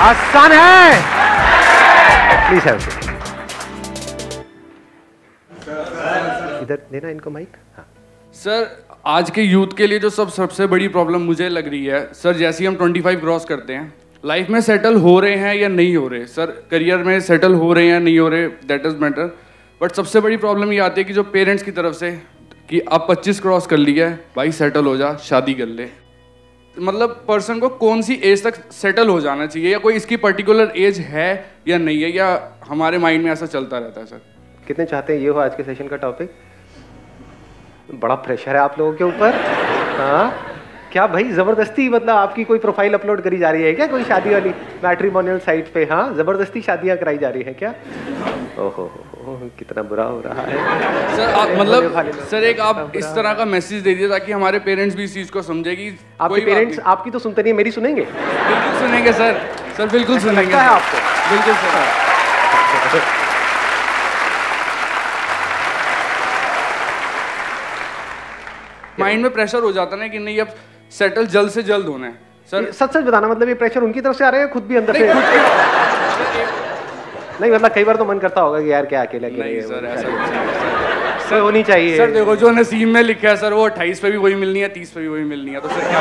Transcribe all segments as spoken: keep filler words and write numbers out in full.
आसान है। Please have इधर देना इनको माइक। हाँ सर, आज के यूथ के लिए जो सब सबसे बड़ी प्रॉब्लम मुझे लग रही है सर, जैसे ही हम पच्चीस क्रॉस करते हैं, लाइफ में सेटल हो रहे हैं या नहीं हो रहे, सर करियर में सेटल हो रहे हैं या नहीं हो रहे, दैट इज मैटर, बट सबसे बड़ी प्रॉब्लम ये आती है कि जो पेरेंट्स की तरफ से कि अब पच्चीस क्रॉस कर लिया है भाई, सेटल हो जा, शादी कर ले। मतलब पर्सन को कौन सी एज तक सेटल हो जाना चाहिए, या कोई इसकी पर्टिकुलर एज है या नहीं है, या हमारे माइंड में ऐसा चलता रहता है? सर कितने चाहते हैं ये हो आज के सेशन का टॉपिक? बड़ा प्रेशर है आप लोगों के ऊपर। हाँ क्या भाई जबरदस्ती, मतलब आपकी कोई प्रोफाइल अपलोड करी जा रही है क्या कोई शादी वाली मैट्रिमोनियल साइट पे? हाँ जबरदस्ती शादियां कराई जा रही है क्या? ओहो हो, कितना बुरा हो रहा है सर। आप मतलब सर एक आप इस तरह का मैसेज दे दीजिए ताकि हमारे पेरेंट्स भी इस चीज को समझे कि आपके पेरेंट्स आपकी तो सुनते नहीं, मेरी सुनेंगे? बिल्कुल सुनेंगे सर, सर बिल्कुल सुनेंगे। है आपको? बिल्कुल सर। माइंड में प्रेशर हो जाता है कि नहीं अब सेटल जल्द से जल्द होना है। सर सच सच बताना, मतलब ये प्रेशर उनकी तरफ से आ रहा है, खुद भी अंदर से? नहीं मतलब कई बार तो मन करता होगा कि यार क्या अकेले अकेले सर ऐसा सर होनी चाहिए। सर देखो जो नसीब में लिखा है सर, वो अट्ठाईस पे भी वही मिलनी है, तीस पे भी वही मिलनी है, तो सर क्या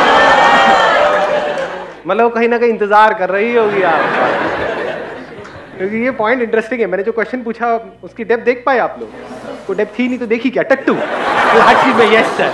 मतलब कहीं ना कहीं इंतजार कर रही होगी आप, क्योंकि ये पॉइंट इंटरेस्टिंग है। मैंने जो क्वेश्चन पूछा उसकी डेप्थ देख पाए आप लोग? को डेप्थ थी नहीं तो देखी क्या? टट्टू हर चीज में यस सर।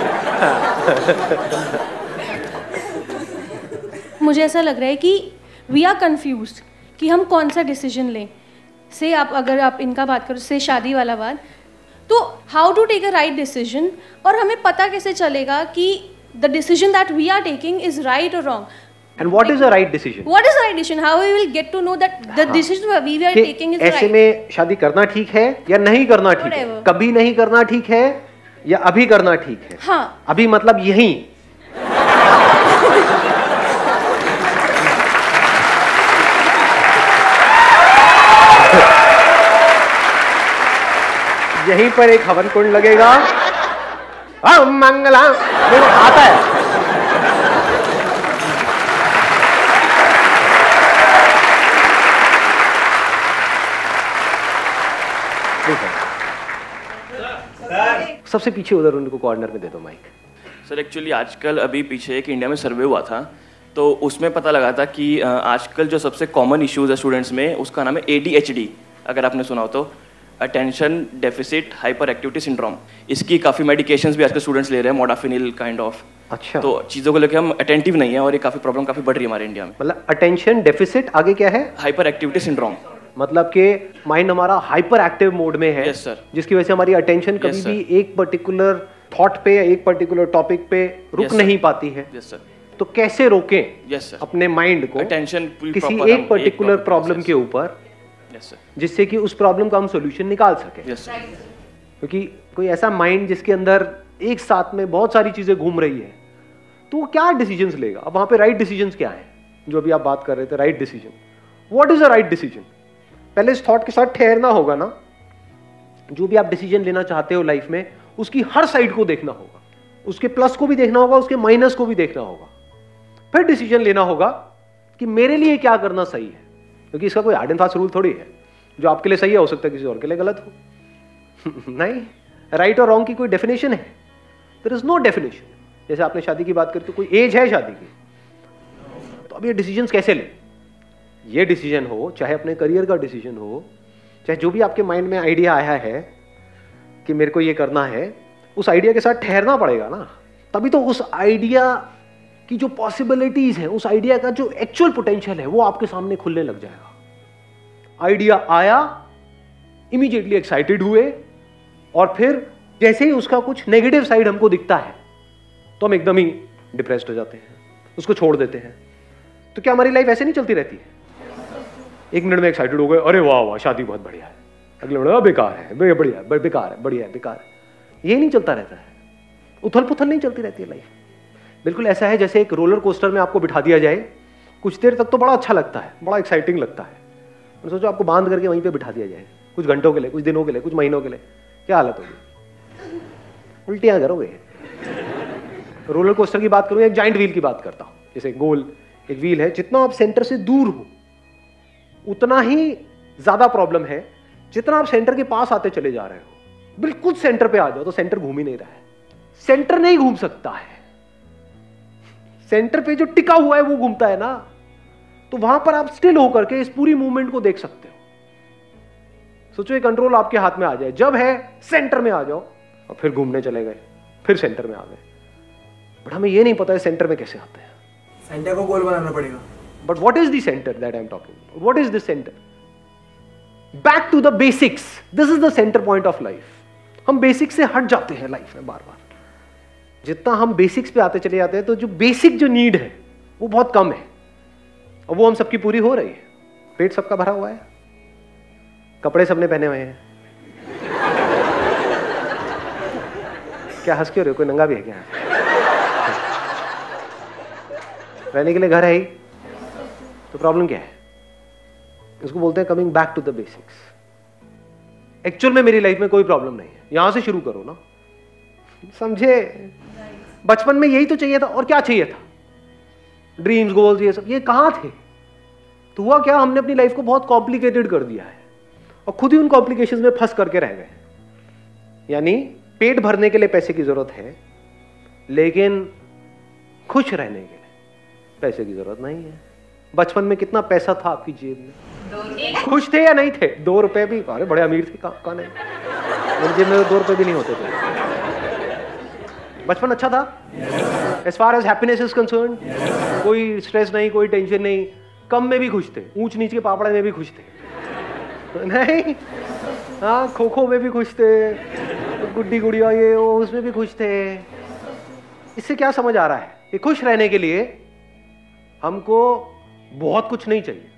मुझे ऐसा लग रहा है कि वी आर कंफ्यूज्ड कि हम कौन सा डिसीजन लें। से आप अगर आप इनका बात करो, से शादी वाला बात, तो how to take a right decision, और हमें पता कैसे चलेगा कि the decision that we are taking is right और wrong? And what is the right decision? What is the right decision? How we will get to know that the हाँ. decision we are taking is right? ऐसे में शादी करना ठीक है या नहीं करना ठीक है? कभी नहीं करना ठीक है या अभी करना ठीक है? हाँ. अभी मतलब यही। यहीं पर एक हवन कुंड लगेगा। ओम मंगला, देखो आता है। सबसे पीछे उधर उनको कॉर्नर में दे दो माइक। सर एक्चुअली आजकल अभी पीछे एक इंडिया में सर्वे हुआ था, तो उसमें पता लगा था कि आजकल जो सबसे कॉमन इश्यूज है स्टूडेंट्स में, उसका नाम है ए डी एच डी, अगर आपने सुना हो तो, attention deficit hyperactivity syndrome. इसकी काफ़ी मेडिकेशंस भी आजकल स्टूडेंट्स ले रहे हैं, मोडाफिनिल काइंड ऑफ। अच्छा। तो चीज़ों को लेकर हम अटेंटिव नहीं है और ये काफ़ी प्रॉब्लम काफ़ी बढ़ रही है हमारे इंडिया में। मतलब अटेंशन डेफिसिट, आगे क्या है? Hyperactivity syndrome. मतलब कि माइंड हमारा हाइपर एक्टिव मोड में है। yes, जिसकी वजह से हमारी अटेंशन कभी yes, भी एक पर्टिकुलर थॉट पे या एक पर्टिकुलर टॉपिक पे रुक yes, नहीं पाती है। yes, तो कैसे रोकें yes, अपने माइंड को अटेंशन किसी एक पर्टिकुलर प्रॉब्लम के ऊपर, yes, जिससे कि उस प्रॉब्लम का हम सोल्यूशन निकाल सके? yes, क्योंकि कोई ऐसा माइंड जिसके अंदर एक साथ में बहुत सारी चीजें घूम रही है, तो वो क्या डिसीजंस लेगा? अब वहां पे राइट डिसीजंस क्या है जो अभी आप बात कर रहे थे? Right decision, what is a right decision? पहले इस थॉट के साथ ठहरना होगा ना। जो भी आप डिसीजन लेना चाहते हो लाइफ में, उसकी हर साइड को देखना होगा, उसके प्लस को भी देखना होगा, उसके माइनस को भी देखना होगा, फिर डिसीजन लेना होगा कि मेरे लिए क्या करना सही है। क्योंकि इसका कोई हार्ड एंड फास्ट रूल थोड़ी है, जो आपके लिए सही है हो सकता है किसी और के लिए गलत हो। नहीं, राइट और रॉन्ग की कोई डेफिनेशन है? There is no definition. जैसे आपने शादी की बात करी तो कोई एज है शादी की, तो अब ये डिसीजन कैसे ले? ये डिसीजन हो, चाहे अपने करियर का डिसीजन हो, चाहे जो भी आपके माइंड में आइडिया आया है कि मेरे को ये करना है, उस आइडिया के साथ ठहरना पड़ेगा ना। तभी तो उस आइडिया की जो पॉसिबिलिटीज हैं, उस आइडिया का जो एक्चुअल पोटेंशियल है, वो आपके सामने खुलने लग जाएगा। आइडिया आया, इमीडिएटली एक्साइटेड हुए, और फिर जैसे ही उसका कुछ नेगेटिव साइड हमको दिखता है तो हम एकदम ही डिप्रेस्ड हो जाते हैं, उसको छोड़ देते हैं। तो क्या हमारी लाइफ ऐसे नहीं चलती रहती है? एक मिनट में एक्साइटेड हो गए, अरे वाह वाह शादी बहुत बढ़िया है, अगले मिनट बेकार है, बढ़िया है, बेकार है, बढ़िया है, बेकार है। ये नहीं चलता रहता है, उथल पुथल नहीं चलती रहती है लाइफ। बिल्कुल ऐसा है जैसे एक रोलर कोस्टर में आपको बिठा दिया जाए, कुछ देर तक तो बड़ा अच्छा लगता है, बड़ा एक्साइटिंग लगता है। सोचो आपको बांध करके वहीं पे बिठा दिया जाए कुछ घंटों के लिए, कुछ दिनों के लिए, कुछ महीनों के लिए, क्या हालत होगी? उल्टियां करोगे। रोलर कोस्टर की बात करूं, एक जाइंट व्हील की बात करता हूं। जैसे गोल एक व्हील है, जितना आप सेंटर से दूर हो उतना ही ज्यादा प्रॉब्लम है जितना आप सेंटर के पास आते चले जा रहे हो। बिल्कुल सेंटर पे आ जाओ तो सेंटर घूम ही नहीं रहा है। सेंटर नहीं घूम सकता है, सेंटर पे जो टिका हुआ है वो घूमता है ना। तो वहां पर आप स्टिल होकर के इस पूरी मूवमेंट को देख सकते हो। सोचो ये कंट्रोल आपके हाथ में आ जाए, जब है सेंटर में आ जाओ और फिर घूमने चले गए, फिर सेंटर में आ गए। बट हमें ये नहीं पता है सेंटर में कैसे आते हैं। सेंटर को गोल बनाना पड़ेगा। But what is the centre that I am talking? What is the centre? Back to the basics, this is the centre point of life. हम बेसिक से हट जाते हैं लाइफ में बार बार। जितना हम बेसिक्स पे आते चले जाते हैं तो जो बेसिक जो नीड है वो बहुत कम है, और वो हम सबकी पूरी हो रही है। पेट सबका भरा हुआ है, कपड़े सबने पहने हुए हैं। क्या हंस क्यों रहे हो? कोई नंगा भी है क्या? रहने के लिए घर है ही, तो प्रॉब्लम क्या है? इसको बोलते हैं coming back to the basics. Actual में मेरी लाइफ में कोई प्रॉब्लम नहीं है, यहां से शुरू करो ना। समझे? बचपन में यही तो चाहिए था, और क्या चाहिए था? ड्रीम्स, गोल्स, ये सब, ये कहां थे? तो हुआ क्या, हमने अपनी लाइफ को बहुत कॉम्प्लिकेटेड कर दिया है और खुद ही उन कॉम्प्लिकेशंस में फंस करके रह गए। यानी पेट भरने के लिए पैसे की जरूरत है, लेकिन खुश रहने के लिए पैसे की जरूरत नहीं है। बचपन में कितना पैसा था आपकी जेब में? खुश थे या नहीं थे? दो रुपए भी, अरे बड़े अमीर थे। कहाँ कहाँ नहीं, मेरी जेब में दो रुपए भी नहीं होते थे। बचपन अच्छा था as far as happiness is concern. कोई स्ट्रेस नहीं, कोई टेंशन नहीं, कम में भी खुश थे, ऊंच नीच के पापड़ में भी खुश थे नहीं, हाँ, खो खो में भी खुश थे, गुड्डी गुड़िया ये वो उसमें भी खुश थे। इससे क्या समझ आ रहा है कि खुश रहने के लिए हमको बहुत कुछ नहीं चाहिए,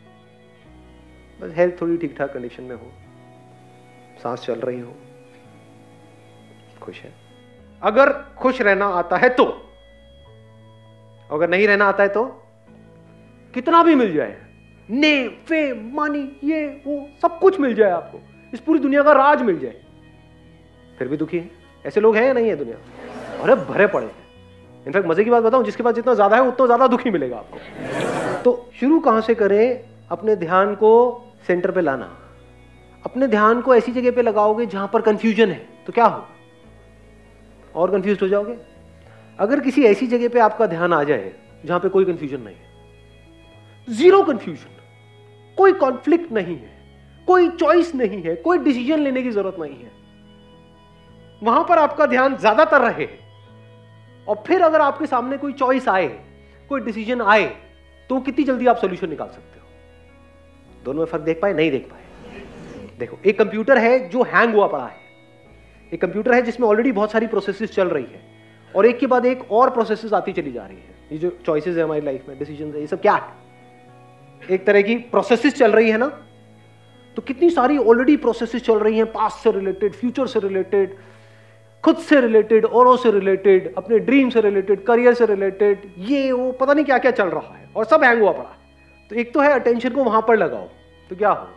बस हेल्थ थोड़ी ठीक ठाक कंडीशन में हो, सांस चल रही हो, खुश है। अगर खुश रहना आता है तो, अगर नहीं रहना आता है तो कितना भी मिल जाए, नेम, फेम, मनी, ये वो सब कुछ मिल जाए आपको, इस पूरी दुनिया का राज मिल जाए, फिर भी दुखी है। ऐसे लोग हैं या नहीं है दुनिया? अरे भरे पड़े हैं। इनफैक्ट मजे की बात बताऊं, जिसके पास जितना ज्यादा है उतना ज्यादा दुखी मिलेगा आपको। तो शुरू कहां से करें? अपने ध्यान को सेंटर पे लाना। अपने ध्यान को ऐसी जगह पे लगाओगे जहां पर कंफ्यूजन है तो क्या होगा? और कंफ्यूज हो जाओगे। अगर किसी ऐसी जगह पे आपका ध्यान आ जाए जहां पे कोई कंफ्यूजन नहीं है, जीरो कंफ्यूजन, कोई कॉन्फ्लिक्ट नहीं है, कोई चॉइस नहीं है, कोई डिसीजन लेने की जरूरत नहीं है, वहां पर आपका ध्यान ज्यादातर रहे, और फिर अगर आपके सामने कोई चॉइस आए, कोई डिसीजन आए, तो कितनी जल्दी आप सॉल्यूशन निकाल सकते हो? दोनों में फर्क देख पाए? नहीं देख पाए। देखो, एक कंप्यूटर है जो हैंग हुआ पड़ा है, एक कंप्यूटर है जिसमें ऑलरेडी बहुत सारी प्रोसेसेस चल रही है, और एक के बाद एक और प्रोसेसेस आती चली जा रही है। ये जो चॉइसेस है हमारी लाइफ में, डिसीजन है, ये सब क्या है? एक तरह की प्रोसेसेस चल रही है ना। तो कितनी सारी ऑलरेडी प्रोसेसेस चल रही हैं, पास्ट से रिलेटेड, फ्यूचर से रिलेटेड, खुद से रिलेटेड, औरों से रिलेटेड, अपने ड्रीम से रिलेटेड, करियर से रिलेटेड, ये वो पता नहीं क्या क्या चल रहा है, और सब हैंग हुआ पड़ा है। तो एक तो है अटेंशन को वहां पर लगाओ, तो क्या होगा?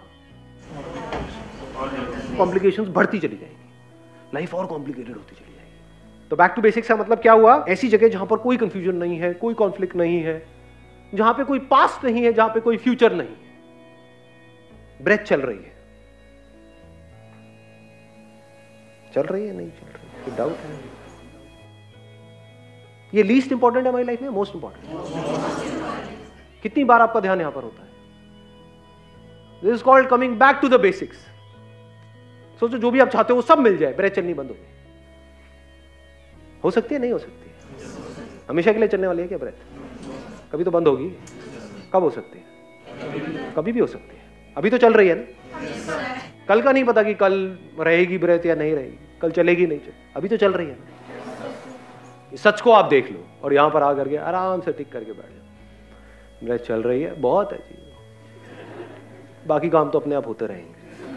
कॉम्प्लिकेशंस बढ़ती चली जाएगी, लाइफ और कॉम्प्लिकेटेड होती चली जाएगी। तो बैक टू बेसिक्स का मतलब क्या हुआ? ऐसी जगह जहां पर कोई कंफ्यूजन नहीं है, कोई कॉन्फ्लिक्ट नहीं है, जहां पे कोई पास्ट नहीं है, जहां पे कोई फ्यूचर नहीं है, ब्रेथ चल रही है। चल रही है? नहीं चल रही, कोई डाउट है? ये लीस्ट इंपॉर्टेंट है हमारी लाइफ में, मोस्ट इंपॉर्टेंट। कितनी बार आपका ध्यान यहां पर होता है? This is called coming back to the basics. सोचो जो भी आप चाहते हो वो सब मिल जाए, ब्रेथ चलनी बंद हो जाए। हो सकती है? नहीं हो सकती है? हमेशा के लिए चलने वाली है क्या ब्रेथ? कभी तो बंद होगी। कब हो सकती है? कभी भी हो सकती है। अभी तो चल रही है ना। कल का नहीं पता कि कल रहेगी ब्रेथ या नहीं रहेगी, कल चलेगी नहीं चलेगी, अभी तो चल रही है ना। सच को आप देख लो और यहां पर आकर के आराम से टिक करके बैठ जाओ, ब्रेथ चल रही है, बहुत है जी, बाकी काम तो अपने आप होते रहेंगे।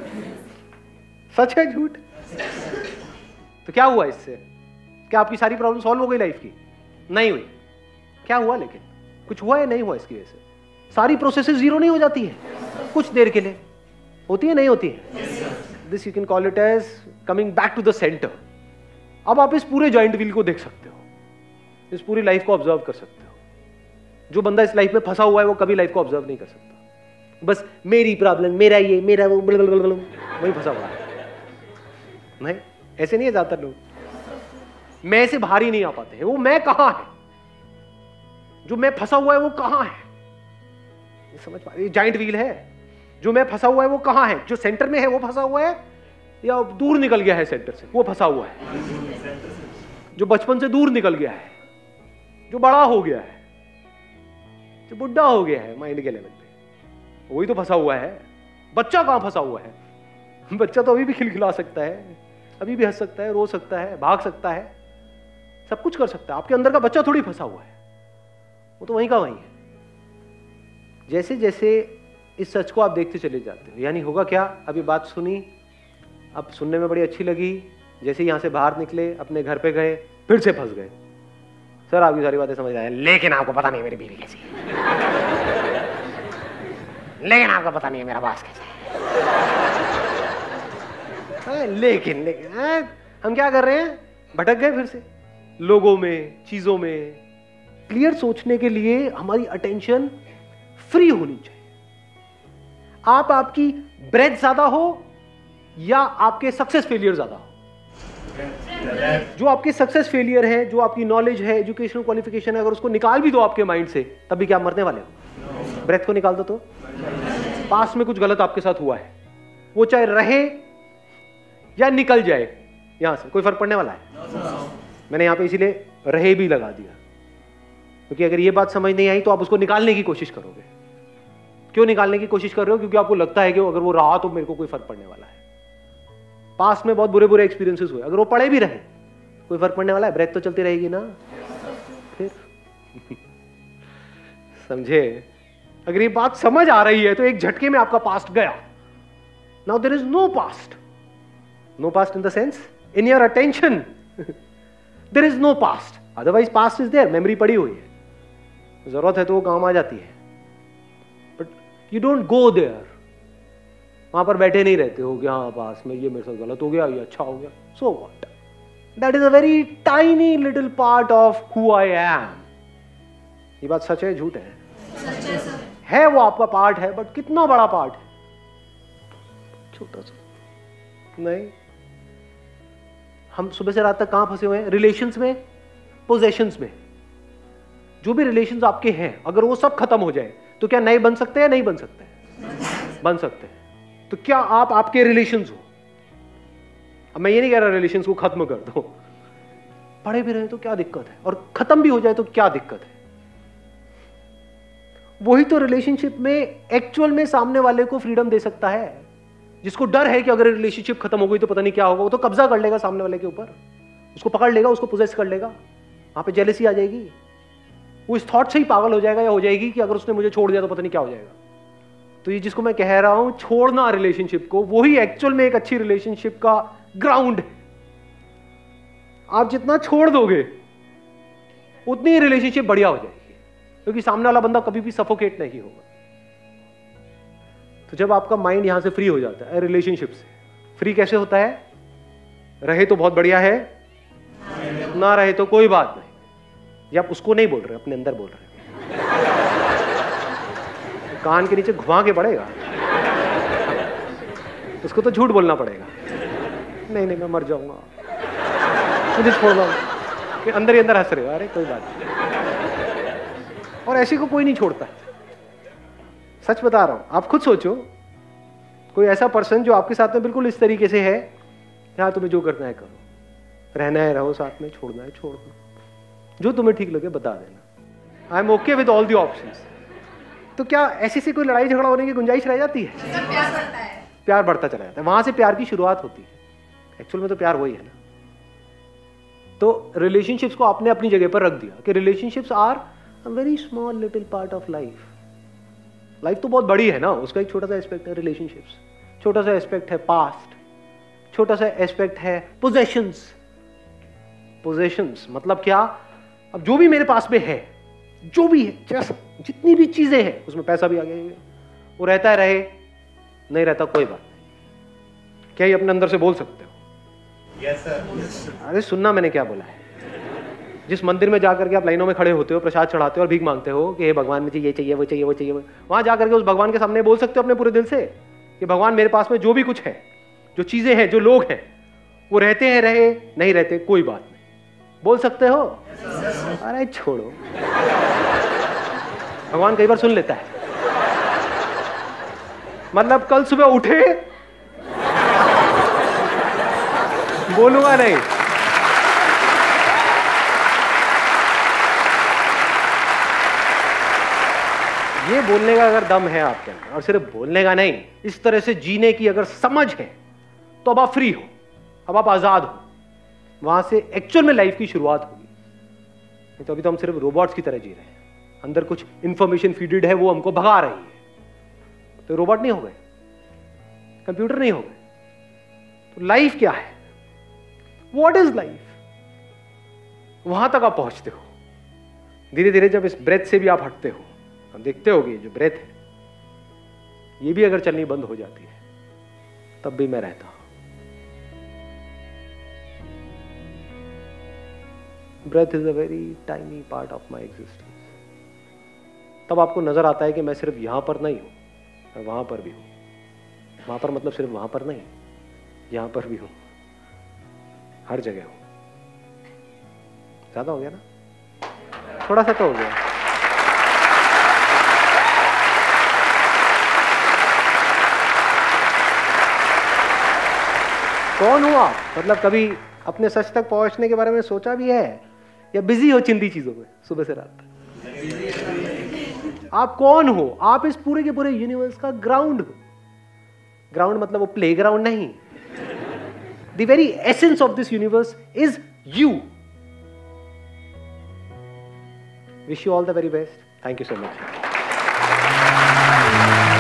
सच है झूठ? तो क्या हुआ इससे? क्या आपकी सारी प्रॉब्लम सॉल्व हो गई लाइफ की? नहीं हुई। क्या हुआ? लेकिन कुछ हुआ या नहीं हुआ इसकी वजह से? सारी प्रोसेसेस जीरो नहीं हो जाती है कुछ देर के लिए? होती है? नहीं होती है? This you can call it as coming back to the centre. अब आप इस पूरे जॉइंट व्हील को देख सकते हो, इस पूरी लाइफ को ऑब्जर्व कर सकते हो। जो बंदा इस लाइफ में फंसा हुआ है वो कभी लाइफ को ऑब्जर्व नहीं कर सकता। बस मेरी प्रॉब्लम, मेरा ये, मेरा वो, वही फंसा हुआ है। नहीं, ऐसे नहीं है ज्यादातर लोग। मैं से बाहर ही नहीं आ पाते हैं। वो मैं कहां है, जो मैं फंसा हुआ है वो कहां है, समझ पा रहे? जाइंट व्हील है, जो मैं फंसा हुआ है वो कहां है, जो सेंटर में है वो फंसा हुआ है या दूर निकल गया है सेंटर से, वो फंसा हुआ है। जो बचपन से दूर निकल गया है, जो बड़ा हो गया है, जो बुढ़ा हो गया है माइंड के लेवल पे, वही तो फंसा हुआ है। बच्चा कहां फंसा हुआ है? बच्चा तो अभी भी खिलखिला सकता है, अभी भी हंस सकता है, रो सकता है, भाग सकता है, सब कुछ कर सकता है। आपके अंदर का बच्चा थोड़ी फंसा हुआ है, वो तो वहीं का वहीं है। जैसे जैसे इस सच को आप देखते चले जाते हो, यानी होगा क्या, अभी बात सुनी, अब सुनने में बड़ी अच्छी लगी, जैसे यहां से बाहर निकले, अपने घर पे गए, फिर से फंस गए। सर आपकी सारी बातें समझ आए, लेकिन आपको पता नहीं मेरी बीवी कैसी है, लेकिन आपको पता नहीं है मेरा बॉस कैसा है, लेकिन लेकिन आ, हम क्या कर रहे हैं, भटक गए फिर से लोगों में, चीजों में। क्लियर सोचने के लिए हमारी अटेंशन फ्री होनी चाहिए। आप आपकी ब्रेथ ज्यादा हो या आपके सक्सेस फेलियर ज्यादा हो? जो आपके सक्सेस फेलियर है, जो आपकी नॉलेज है, एजुकेशनल क्वालिफिकेशन है, अगर उसको निकाल भी दो आपके माइंड से, तब भी क्या मरने वाले हो? ब्रेथ को निकाल दो तो पास में कुछ गलत आपके साथ हुआ है, वो चाहे रहे या निकल जाए यहां से, कोई फर्क पड़ने वाला है? मैंने यहां पे इसीलिए रहे भी लगा दिया, क्योंकि अगर ये बात समझ नहीं आई तो आप उसको निकालने की कोशिश करोगे। क्यों निकालने की कोशिश कर रहे हो? क्योंकि आपको लगता है कि अगर वो रहा तो मेरे को कोई फर्क पड़ने वाला है। पास में बहुत बुरे बुरे एक्सपीरियंसेस हुए, अगर वो पड़े भी रहे कोई फर्क पड़ने वाला है? ब्रेथ तो चलती रहेगी ना। फिर समझे? अगर ये बात समझ आ रही है तो एक झटके में आपका पास्ट गया। Now there is no past, no past in the sense in your attention there is no past, otherwise past is there, memory पड़ी हुई है, जरूरत है तो वो काम आ जाती है, but you don't go there. वहां पर बैठे नहीं रहते हो कि हाँ पास में ये मेरे साथ गलत हो गया, ये अच्छा हो गया, so what, that is a very tiny little part of who I am. ये बात सच है झूठ है? है, वो आपका पार्ट है, बट कितना बड़ा पार्ट है? छोटा सा। नहीं, हम सुबह से रात तक कहां फंसे हुए हैं? रिलेशंस में, पोजेशंस में। जो भी रिलेशंस आपके हैं, अगर वो सब खत्म हो जाए तो क्या नए बन सकते हैं? नहीं बन सकते? बन सकते हैं। तो क्या आप आपके रिलेशंस हो? अब मैं ये नहीं कह रहा रिलेशंस को खत्म कर दो, पड़े भी रहे तो क्या दिक्कत है, और खत्म भी हो जाए तो क्या दिक्कत है? वही तो रिलेशनशिप में एक्चुअल में सामने वाले को फ्रीडम दे सकता है। जिसको डर है कि अगर रिलेशनशिप खत्म हो गई तो पता नहीं क्या होगा, वो तो कब्जा कर लेगा सामने वाले के ऊपर, उसको पकड़ लेगा, उसको पोजेस कर लेगा, वहां पे जेलसी आ जाएगी। वो इस थॉट से ही पागल हो जाएगा या हो जाएगी कि अगर उसने मुझे छोड़ दिया तो पता नहीं क्या हो जाएगा। तो ये जिसको मैं कह रहा हूं छोड़ना रिलेशनशिप को, वही एक्चुअल में एक अच्छी रिलेशनशिप का ग्राउंड है। आप जितना छोड़ दोगे उतनी ही रिलेशनशिप बढ़िया हो जाएगी, क्योंकि सामने वाला बंदा कभी भी सफोकेट नहीं होगा। तो जब आपका माइंड यहां से फ्री हो जाता है, रिलेशनशिप से फ्री कैसे होता है? रहे तो बहुत बढ़िया है, ना रहे तो कोई बात नहीं। ये आप उसको नहीं बोल रहे, अपने अंदर बोल रहे कान के नीचे घुमा के पड़ेगा, उसको तो झूठ बोलना पड़ेगा, नहीं नहीं मैं मर जाऊंगा, मुझे छोड़ दो। कि अंदर ही अंदर हंस रहे हो, अरे कोई बात नहीं। और ऐसी को कोई नहीं छोड़ता, सच बता रहा हूं। आप खुद सोचो, कोई ऐसा पर्सन जो आपके साथ में बिल्कुल इस तरीके से है, यहाँ तुम्हें जो करना है करो, रहना है रहो साथ में, छोड़ना है छोड़ दो, जो तुम्हें ठीक लगे बता देना, I am okay with all the options. तो क्या ऐसी से कोई लड़ाई झगड़ा होने की गुंजाइश रह जाती है? प्यार बढ़ता है, प्यार बढ़ता चला जाता है, वहां से प्यार की शुरुआत होती है। एक्चुअल में तो प्यार वही है ना। तो रिलेशनशिप्स को आपने अपनी जगह पर रख दिया कि relationships are a very small little part of life. Life तो बहुत बड़ी है ना, उसका एक छोटा सा एस्पेक्ट है रिलेशनशिप्स, छोटा सा एस्पेक्ट है पास्ट, छोटा सा एस्पेक्ट है पोजेशंस। पोजेशंस मतलब क्या? अब जो भी मेरे पास में है, जो भी है, जैसा जितनी भी चीजें हैं, उसमें पैसा भी आ गया, वो रहता है रहे, नहीं रहता कोई बात नहीं। क्या ये अपने अंदर से बोल सकते हो? Yes sir. अरे सुनना मैंने क्या बोला है। जिस मंदिर में जाकर के आप लाइनों में खड़े होते हो, प्रसाद चढ़ाते हो और भीख मांगते हो कि हे भगवान मुझे ये चाहिए, वो चाहिए, वो चाहिए, वहां जाकर के उस भगवान के सामने बोल सकते हो अपने पूरे दिल से कि भगवान मेरे पास में जो भी कुछ है, जो चीजें हैं, जो लोग हैं, वो रहते हैं, रहे नहीं रहते कोई बात नहीं, बोल सकते हो? अरे छोड़ो, भगवान कई बार सुन लेता है। मतलब कल सुबह उठे, बोलूंगा नहीं, ये बोलने का अगर दम है आपके अंदर, और सिर्फ बोलने का नहीं, इस तरह से जीने की अगर समझ है, तो अब आप फ्री हो, अब आप आजाद हो, वहां से एक्चुअल में लाइफ की शुरुआत होगी। नहीं तो अभी तो हम सिर्फ रोबोट्स की तरह जी रहे हैं, अंदर कुछ इंफॉर्मेशन फीडेड है, वो हमको भगा रही है। तो रोबोट नहीं हो गए, कंप्यूटर नहीं हो गए, तो लाइफ क्या है? What is life? वहां तक आप पहुंचते हो। धीरे धीरे जब इस ब्रेथ से भी आप हटते हो, हम देखते होगे जो ब्रेथ है, ये भी अगर चलनी बंद हो जाती है, तब भी मैं रहता हूं। Breath is a very tiny part of my existence. तब आपको नजर आता है कि मैं सिर्फ यहां पर नहीं हूं, मैं वहां पर भी हूं। वहां पर मतलब सिर्फ वहां पर नहीं, यहां पर भी हूं, हर जगह हूं। ज्यादा हो गया ना? थोड़ा सा तो हो गया। कौन हो आप? मतलब कभी अपने सच तक पहुंचने के बारे में सोचा भी है, या बिजी हो चिंदी चीजों में सुबह से रात तक? आप कौन हो? आप इस पूरे के पूरे यूनिवर्स का ग्राउंड हो। ग्राउंड मतलब वो प्लेग्राउंड नहीं, the very essence of this universe is you. Wish you all the very best. Thank you so much.